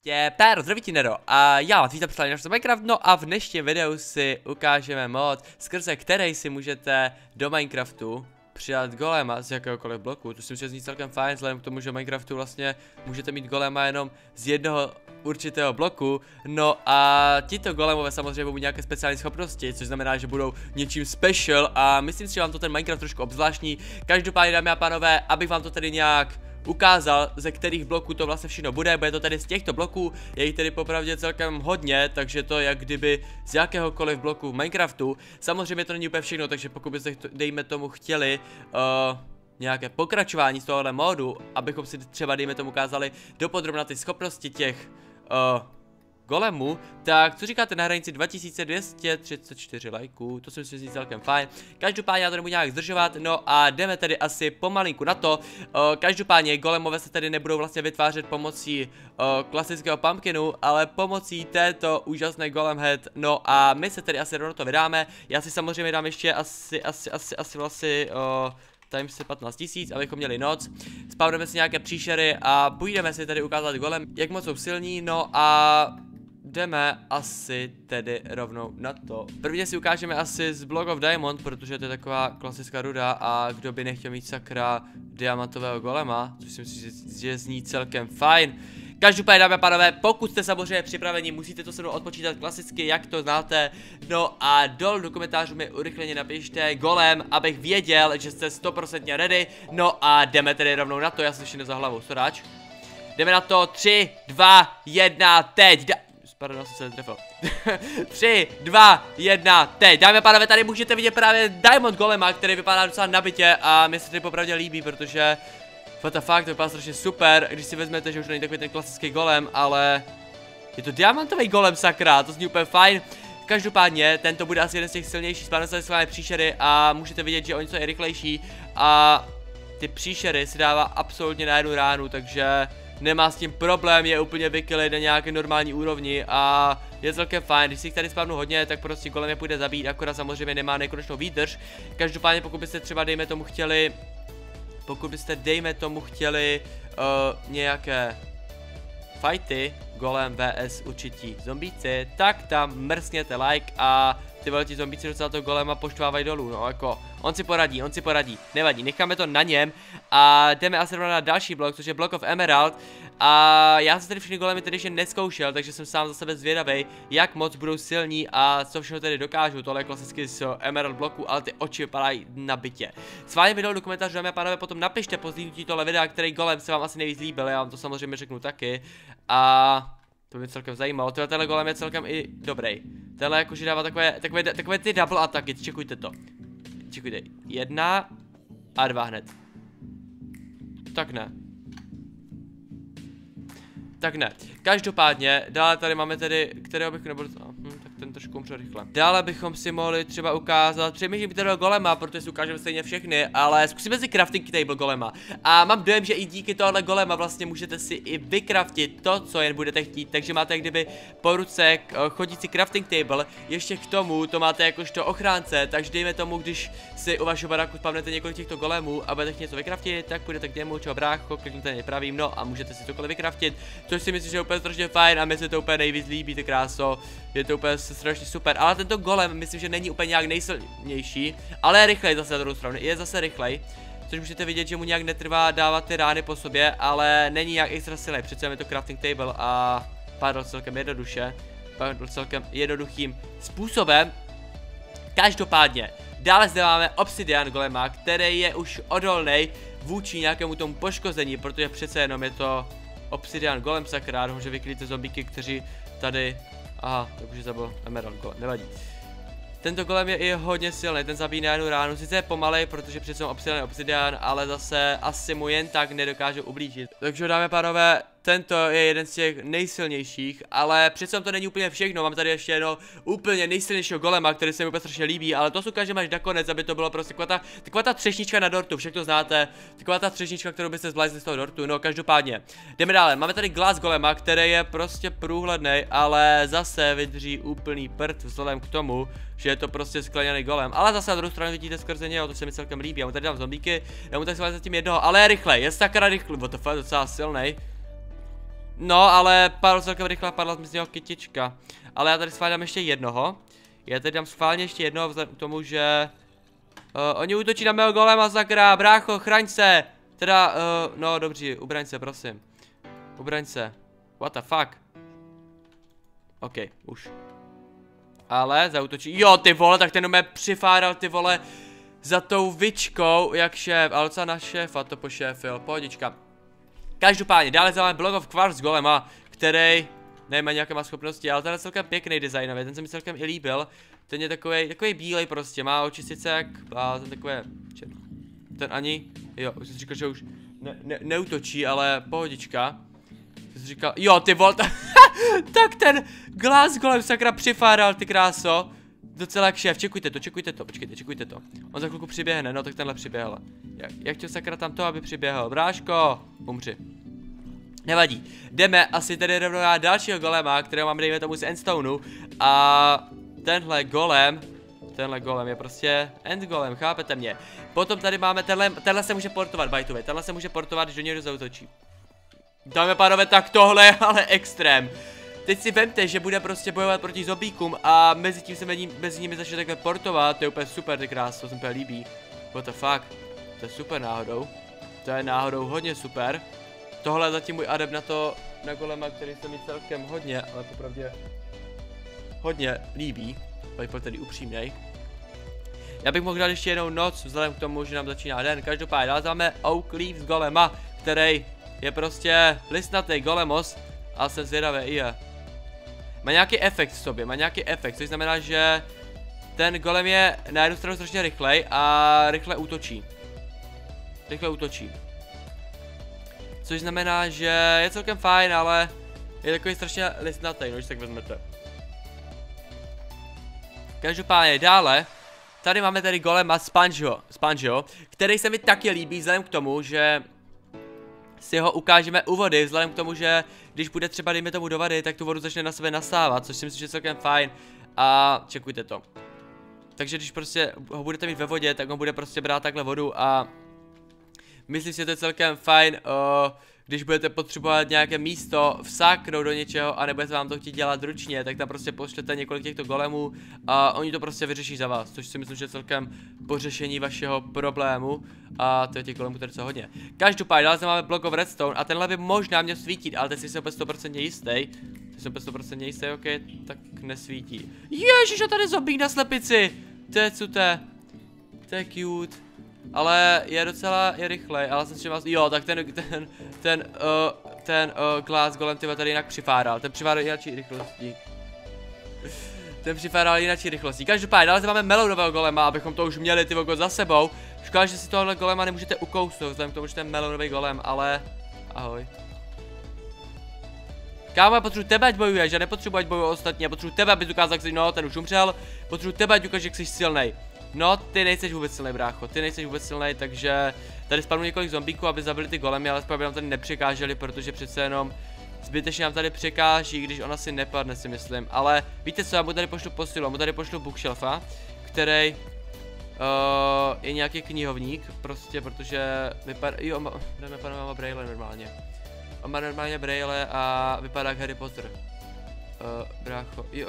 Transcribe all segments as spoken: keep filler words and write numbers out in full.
prostě péro, zdraví ti Nero a já vás vítám při naš Minecraft, no a v dnešním videu si ukážeme mod, skrze který si můžete do Minecraftu přidat golema z jakéhokoliv bloku, to si myslím, že zní celkem fajn, vzhledem k tomu, že v Minecraftu vlastně můžete mít golema jenom z jednoho určitého bloku, no a tito golemové samozřejmě budou mít nějaké speciální schopnosti, což znamená, že budou něčím special a myslím si, že vám to ten Minecraft trošku obzvláštní. Každopádně, dámy a pánové, abych vám to tedy nějak ukázal, ze kterých bloků to vlastně všechno bude, bude to tedy z těchto bloků, je jich tedy popravdě celkem hodně, takže to jak kdyby z jakéhokoliv bloku v Minecraftu. Samozřejmě to není úplně všechno, takže pokud byste dejme tomu chtěli uh, nějaké pokračování z tohohle módu, abychom si třeba dejme tomu ukázali dopodrobna ty schopnosti těch uh, golemů, tak co říkáte na hranici dva tisíce dvě stě třicet čtyři lajků, to si myslím, že je celkem fajn. Každopádně já to nebudu nějak zdržovat, no a jdeme tedy asi pomalinku na to. O, každopádně golemové se tedy nebudou vlastně vytvářet pomocí o, klasického pumpkinu, ale pomocí této úžasné golem head, no a my se tedy asi rovnou to vydáme. Já si samozřejmě dám ještě asi, asi, asi, asi vlastně o, times patnáct tisíc, abychom měli noc. Spawneme si nějaké příšery a půjdeme si tady ukázat golem, jak moc jsou silní, no a jdeme asi tedy rovnou na to. Prvně si ukážeme asi z Block of Diamond, protože to je taková klasická ruda a kdo by nechtěl mít sakra diamantového golema, což si myslím, že, že zní celkem fajn. Každopádně, dámy a pánové, pokud jste samozřejmě připraveni, musíte to se mnou odpočítat klasicky, jak to znáte. No a dol do komentářů mi urychleně napište golem, abych věděl, že jste sto procent ready. No a jdeme tedy rovnou na to, já jsem ještě za hlavou, soráč. Jdeme na to, tři, dva, jedna, teď. Da Pardon, jsem se netrefil. tři, dva, jedna, teď. Dámy a pánové, tady můžete vidět právě Diamond Golema, který vypadá docela nabitě a mi se to popravdě líbí, protože what the fuck, to vypadá strašně super, když si vezmete, že už není takový ten klasický golem, ale je to diamantový golem, sakra, to zní úplně fajn. Každopádně, tento bude asi jeden z těch silnějších, spávne se své příšery a můžete vidět, že oni jsou i rychlejší a ty příšery si dává absolutně na jednu ránu, takže nemá s tím problém, je úplně vykylej na nějaké normální úrovni a je celkem fajn. Když si jich tady spavnu hodně, tak prostě golem je půjde zabít, akorát samozřejmě nemá nekonečnou výdrž. Každopádně pokud byste třeba dejme tomu chtěli, pokud byste dejme tomu chtěli uh, nějaké fighty, golem vs určití zombíci, tak tam mrskněte like a ty velký zombíci docela toho golema poštvávají dolů, no jako, on si poradí, on si poradí, nevadí, necháme to na něm a jdeme asi na další blok, což je Block of Emerald a já jsem tady všechny golemy tedy ještě neskoušel, takže jsem sám za sebe zvědavej, jak moc budou silní a co všechno tedy dokážu, tohle je klasicky z Emerald bloku, ale ty oči vypadají nabitě. Sválně mi dolů do komentářů, dámy a pánové, potom napište po zlídnutí tohle videa, který golem se vám asi nejvíc líbil, já vám to samozřejmě řeknu taky a to mě celkem zajímalo, tohle tenhle golem je celkem i dobrý. Tenhle jakože dává takové, takové, takové ty double ataky, čekujte to. Čekujte, jedna a dva hned. Tak ne. Tak ne. Každopádně, dále tady máme tedy, kterého bych nebudu, hm, tak ten trošku umře rychle. Dále bychom si mohli třeba ukázat, přemýšlím toho golema, protože si ukážeme stejně všechny, ale zkusíme si crafting table golema. A mám dojem, že i díky tohle golema vlastně můžete si i vykraftit to, co jen budete chtít, takže máte jak kdyby po ruce chodící crafting table, ještě k tomu to máte jakožto ochránce, takže dejme tomu, když si u vašeho baráku spavnete několik těchto golemů a budete chtít něco vykraftit, tak půjdete k němu, čeho brácho, kliknete na pravým, no a můžete si cokoliv vykraftit, což si myslím, že je úplně strašně fajn a mi se to úplně nejvíc líbí, ty kráso, je to úplně strašně super, ale tento golem myslím, že není úplně nějak nejsilnější, ale je rychlej zase na druhou stranu, je zase rychlej, což můžete vidět, že mu nějak netrvá dávat ty rány po sobě, ale není nějak extra silný, přece je to crafting table a padl celkem jednoduše, padl celkem jednoduchým způsobem. Každopádně, dále zde máme Obsidian golema, který je už odolný vůči nějakému tomu poškození, protože přece jenom je to Obsidian golem, sakra, doufám, že vyklíte zombíky, kteří tady, aha, takže zabil Emerald golem, nevadí. Tento golem je i hodně silný, ten zabíjí na jednu ránu, sice je pomalej, protože přece obsidian je obsidian, ale zase asi mu jen tak nedokáže ublížit. Takže dámy a pánové, tento je jeden z těch nejsilnějších, ale přece to není úplně všechno, mám tady ještě jedno úplně nejsilnějšího golema, který se mi úplně strašně líbí, ale to si ukážeme až nakonec, aby to bylo prostě taková ta, taková ta třešnička na dortu, však to znáte, taková ta třešnička, kterou byste zvládli z toho dortu, no každopádně. Jdeme dále, máme tady glass golema, který je prostě průhledný, ale zase vydrží úplný prd vzhledem k tomu, že je to prostě skleněný golem, ale zase na druhou stranu vidíte skrze něho, to se mi celkem líbí, já mu tady dám zombíky, já mu tak schválně zatím jednoho, ale je rychlej, je sakra rychlý, what the fuck, docela silnej. No, ale padl celkem rychle, padla mi z něho kytička. Ale já tady schválně dám ještě jednoho. Já tady dám schválně ještě jednoho vzhledem k tomu, že... Uh, oni útočí na mého golema, sakra, brácho, chraň se! Teda, uh, no dobří, ubraň se, prosím. Ubraň se. What the fuck? OK, už. Ale zautočí, jo ty vole, tak ten mě přifáral ty vole za tou vyčkou, jak šéf, ale docela na šéfa to pošéfil, pohodička. Každopádně, dále máme Block of Quartz golema, který nemá nějaké má schopnosti, ale ten je celkem pěkný designově, ten se mi celkem i líbil. Ten je takový, takový bílej prostě, má oči sice jak, a ten takové, černý. Ten ani, jo, už jsem říkal, že už ne, ne, neutočí, ale pohodička. Jsem říkal, jo ty vole, tak ten Glass golem sakra přifáral ty kráso. Docela jak šéf, čekujte to, čekujte to, počkejte, čekujte to. On za chvilku přiběhne, no tak tenhle přiběhl. Jak, jak chtěl sakra tam to, aby přiběhl, bráško, umři. Nevadí, jdeme asi tedy rovnou na dalšího golema, kterého máme dejme tomu z Endstoneu. A tenhle golem, tenhle golem je prostě end golem, chápete mě. Potom tady máme, tenhle, tenhle se může portovat, by the way, tenhle se může portovat, když do něj zautočí. Dáme pánové, tak tohle je ale extrém. Teď si vemte, že bude prostě bojovat proti zombíkům a mezi tím se mezi, mezi nimi začne takhle portovat, to je úplně super, ty krás, to se mi úplně líbí. What the fuck, to je super náhodou, to je náhodou hodně super. Tohle je zatím můj adept na to, na golema, který se mi celkem hodně, ale popravdě hodně líbí, pojď tedy upřímnej. Já bych mohl dát ještě jednou noc, vzhledem k tomu, že nám začíná den, každopádně dál máme Oak Leaves golema, který je prostě listnatý golemos a jsem zvědavý i je. Má nějaký efekt v sobě, má nějaký efekt, což znamená, že ten golem je na jednu stranu strašně rychlej a rychle útočí. Rychle útočí. Což znamená, že je celkem fajn, ale je takový strašně listnatý, no, když tak vezmete. Každopádně dále, tady máme tady golema Spongeho, Spongeho, který se mi taky líbí vzhledem k tomu, že si ho ukážeme u vody, vzhledem k tomu, že když bude třeba dejme tomu do vody, tak tu vodu začne na sebe nasávat, což si myslím, že je celkem fajn. A čekujte to. Takže když prostě ho budete mít ve vodě, tak on bude prostě brát takhle vodu a myslím si, že to je celkem fajn, uh, když budete potřebovat nějaké místo vsáknout do něčeho a nebudete vám to chtít dělat ručně, tak tam prostě pošlete několik těchto golemů a oni to prostě vyřeší za vás, což si myslím, že je celkem pořešení vašeho problému a to je těch golemů tady co hodně. Každopádně dále máme Block of Redstone a tenhle by možná měl svítit, ale teď si jsem úplně sto procent jistý. Teď jsem úplně sto procent jistý, ok, tak nesvítí. Ježiš, a tady zombík na slepici, to je cuté, to je cute. Ale je docela, je rychlej, ale jsem si vás, jo, tak ten, ten, ten, uh, ten uh, Glass golem tyba tady jinak přifáral, ten přifáral jináčí rychlostí. Ten přifáral jináčí rychlostí. Každopádně, dále máme melounového golema, abychom to už měli ty vogo za sebou. Škoda, že si tohle golema nemůžete ukousnout, vzhledem k tomu, že ten melounový golem, ale ahoj. Kámo, já potřebuji tebe, ať bojuješ, já nepotřebuji, ať bojuji ostatní, já potřebuji tebe, abys ukázal, jak jsi, no, ten už umřel. Potřebuji tebe, ať ukážeš, jak jsi silnej. No, ty nejseš vůbec silnej, brácho, ty nejseš vůbec silnej, takže tady spadnu několik zombíků, aby zabili ty golemy, ale aby nám tady nepřekáželi, protože přece jenom zbytečně nám tady překáží, když ona si nepadne, si myslím. Ale víte co, já mu tady pošlu posilu, já mu tady pošlu bookshelfa, který uh, je nějaký knihovník, prostě, protože vypadá, jo, má, nevím, vypadá, má braille normálně. On má normálně braille a vypadá jak Harry Potter. Uh, brácho, jo.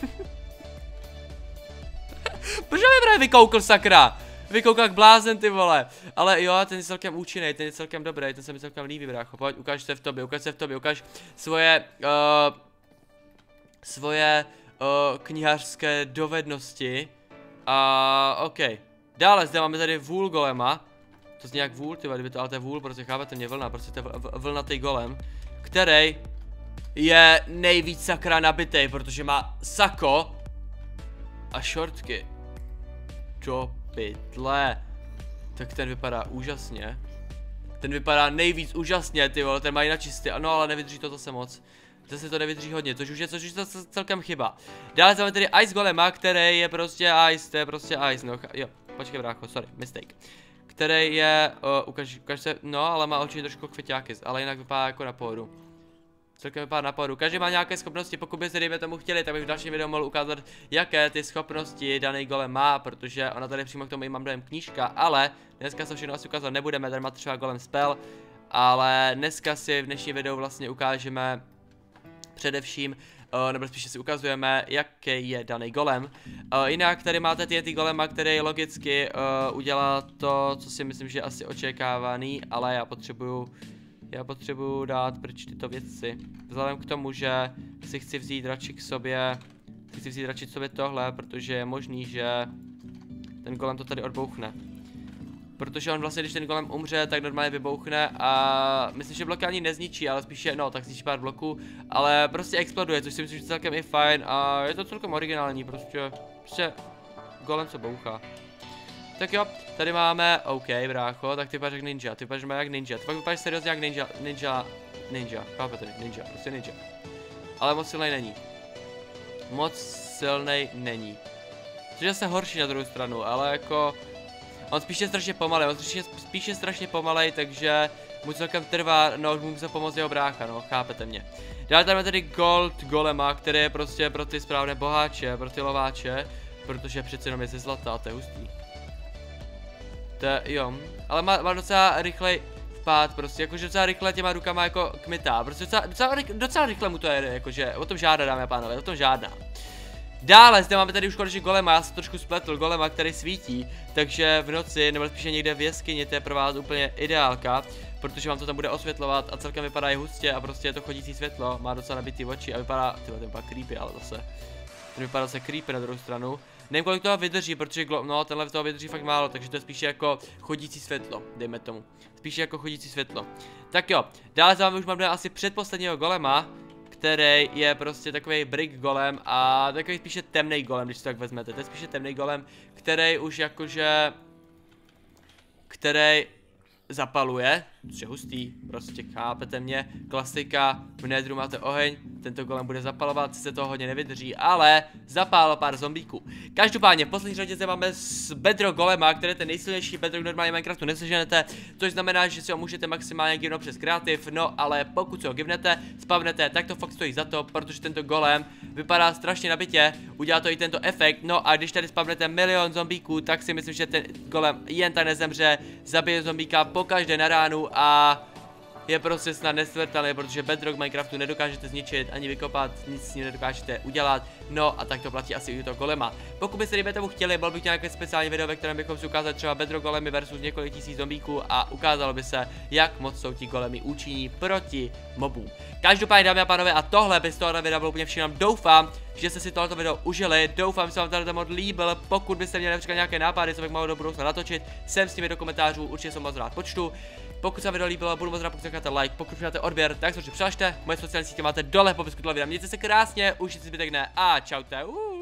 Proč mě právě vykoukl, sakra? Vykoukl jak blázen, ty vole. Ale jo, ten je celkem účinný, ten je celkem dobrý, ten se mi celkem líbí, brácho. Pojď, ukáž se v tobě, ukáž se v tobě, ukáž svoje, uh, svoje uh, knihařské dovednosti. A uh, ok. Dále zde máme tady vůl golema. To zní jak vůl, ty vole, kdyby to, ale to je vůl, protože chápete mě, vlna, prostě to je vlnatý golem. Který je nejvíc sakra nabitej, protože má sako a šortky. Do pytle. Tak ten vypadá úžasně. Ten vypadá nejvíc úžasně, ty vole, ten má jinak čistý. Ano, ale nevydrží to zase moc. Zase to nevydrží hodně, což už je, což už je celkem chyba. Dále máme tedy Ice Golema, který je prostě Ice, to je prostě Ice, no, jo, počkej brácho, sorry, mistake. Který je, uh, ukaž, ukaž se, no, ale má oči trošku kvěťáky, ale jinak vypadá jako na pohodu. Celkem vypadá na pohodu. Každý má nějaké schopnosti, pokud byste dejme tomu chtěli, tak bych v dalším videu mohl ukázat, jaké ty schopnosti daný golem má, protože ona tady přímo k tomu i mám dojem knížka, ale dneska se všechno asi ukázat nebudeme, tady má třeba golem spell ale dneska si v dnešním videu vlastně ukážeme především, uh, nebo spíše si ukazujeme, jaký je daný golem. Uh, jinak tady máte ty, ty golema, který logicky uh, udělá to, co si myslím, že je asi očekávaný, ale já potřebuju, já potřebuju dát pryč tyto věci. Vzhledem k tomu, že si chci vzít radši k sobě, chci vzít radši k sobě tohle, protože je možný, že ten golem to tady odbouchne. Protože on vlastně, když ten golem umře, tak normálně vybouchne a myslím, že bloky ani nezničí, ale spíše, no, tak zničí pár bloků, ale prostě exploduje, což si myslím, že celkem je fajn a je to celkem originální, prostě, prostě golem co bouchá. Tak jo, tady máme, OK, brácho, tak ty vypadáš jak ninja, ty vypadáš jak ninja, ty pak vypadáš seriózně jak ninja, ninja, ninja, chápete, ninja, prostě ninja. Ale moc silnej není. Moc silnej není. Což je se horší na druhou stranu, ale jako... On spíše strašně pomalej, on spíše, spíše strašně pomalej, takže mu celkem trvá, no, mu se pomoct jeho brácha, no, chápete mě. Dále tady máme tady Gold Golema, který je prostě pro ty správné boháče, pro ty lováče, protože přece jenom je ze zlata a to je hustý. To je, jo, ale má, má docela rychlej vpád, prostě, jakože docela rychle těma rukama jako kmitá, prostě docela, docela, docela rychle mu to jede, jakože, o tom žádná, dámy a pánové, o tom žádná. Dále zde máme tady už konečně golema, já jsem trošku spletl, golema, který svítí, takže v noci, nebo spíše někde v jeskyni, to je pro vás úplně ideálka, protože vám to tam bude osvětlovat a celkem vypadá i hustě a prostě je to chodící světlo, má docela nabitý oči a vypadá, tyhle, ten vypadá creepy, ale zase, ten vypadá zase creepy na druhou stranu. Nevím, kolik toho vydrží, protože no, tenhle toho vydrží fakt málo, takže to je spíše jako chodící světlo, dejme tomu, spíše jako chodící světlo. Tak jo, dále za vámi už máme asi předposledního golema, který je prostě takový brick golem a takový spíše temný golem, když to tak vezmete. To je spíše temný golem, který už jakože, který zapaluje, což je hustý, prostě chápete mě, klasika, v Nedru máte oheň, tento golem bude zapalovat, se toho hodně nevydrží, ale zapálil pár zombíků. Každopádně v poslední řadě zde máme z Bedrock golema, který je ten nejsilnější Bedrock normálně Minecraftu neseženete, což znamená, že si ho můžete maximálně givnout přes kreativ, no ale pokud si ho givnete, spavnete, tak to fakt stojí za to, protože tento golem vypadá strašně nabitě, udělá to i tento efekt, no a když tady spavnete milion zombíků, tak si myslím, že ten golem jen tak nezemře, zabije zombíka pokaždé na ránu a je prostě snad nesmrtelný, protože Bedrock Minecraftu nedokážete zničit, ani vykopat, nic s ním nedokážete udělat, no a tak to platí asi i u toho golema. Pokud byste kdyby tomu chtěli, byl bych nějaké speciální video, ve kterém bychom si ukázali třeba Bedrock golemy versus několik tisíc zombíků a ukázalo by se, jak moc jsou ti golemy účinní proti mobům. Každopádně, dámy a pánové, a tohle by z tohoto videa bylo úplně všechno. Doufám, že jste si tohoto video užili, doufám, že se vám tady mod líbil. Pokud byste měli například nějaké nápady, co bych mohl do budoucna natočit, sem s nimi do komentářů, určitě jsem moc rád počtu. Pokud se vám video líbilo, budu moc rád, pokud necháte like, pokud máte odběr, tak se určitě přihlašte. Moje sociální sítě máte dole v popisku videa. Mějte se krásně, užijte si zbytek dne a čaute. Uh.